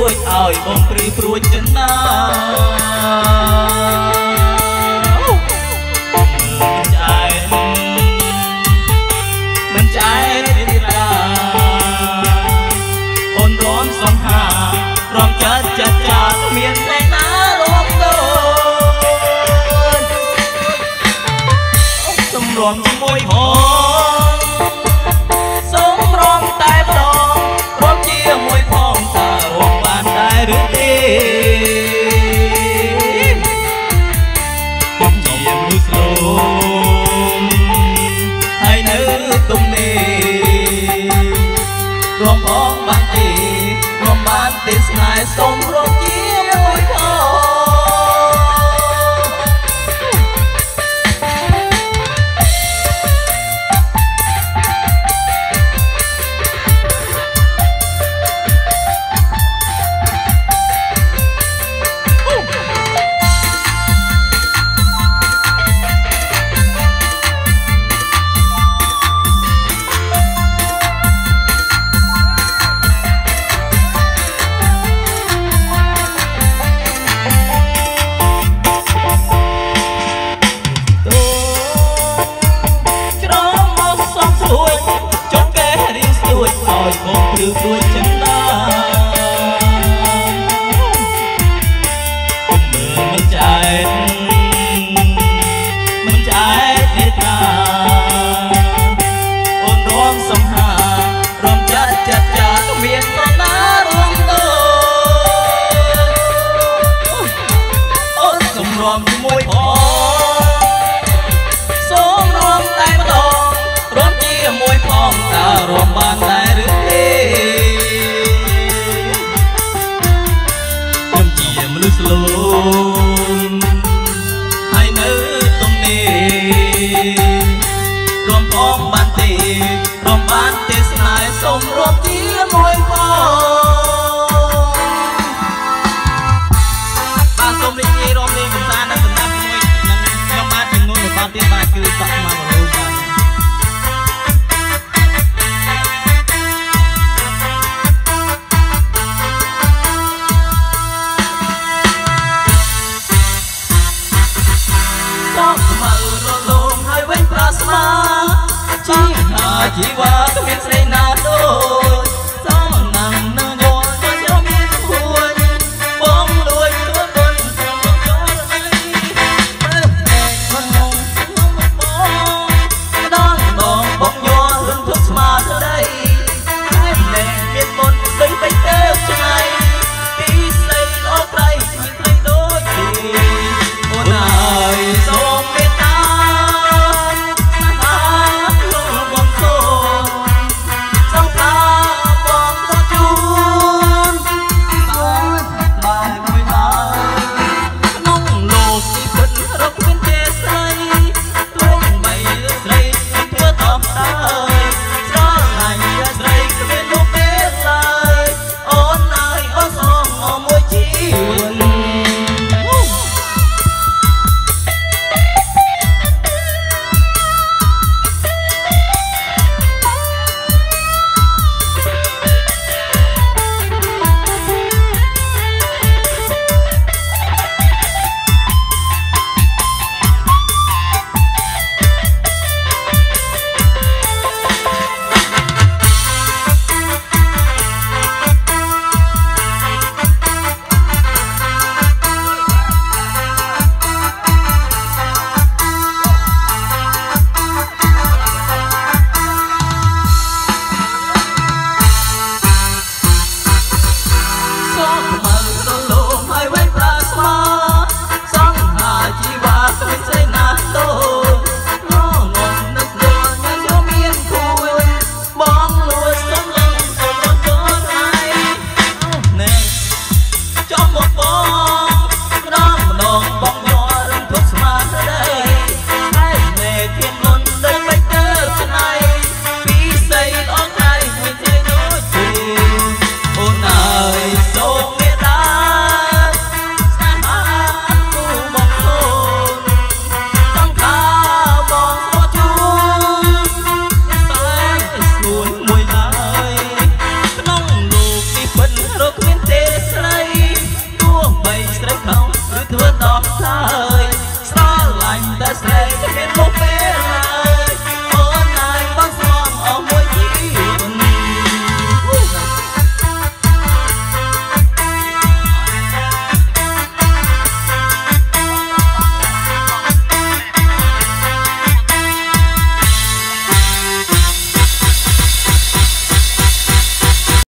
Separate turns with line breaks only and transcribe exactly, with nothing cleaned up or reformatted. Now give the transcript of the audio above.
រួចឲ្យបងព្រឺព្រួចចិនណាមិនចែកមិនចែកទេតាអូនរំសំហារំចិត្តចិត្តចាត់មានតែណារួមដូនសំរំជាមួយហងសូមរំតែម្ដងរំជាមួយផងតើរំបានដែរឬទេខ្ញុំជាមនុស្សលោមហើយនៅទំនេររំផងបានទេរំបានទេស្នេហ៍សូមរំជាមួយផងបងព្រឺព្រួចចិនណាគុំមើលមិនចែកមិនចែកទេតាអូនរំសំហារំចាត់ចាត់ចាត់មាននរណារួមដូអូនសំរំជាមួយផងសូមរំតែម្ដងរំជាមួយផងតើរំបានដែរឬមនុស្សលោមហើយនៅទំនេររំផងបានទេរំបានទេស្នេហ៍សូមរំជាមួយផងបាទសូមរីករាយរំលេងកំសាន្តនិងសម្រាប់ជាមួយនឹងខ្ញុំបាទចំនួនមួយបាទទៀតបាទគឺសក់មករូបបាទជីវ៉ា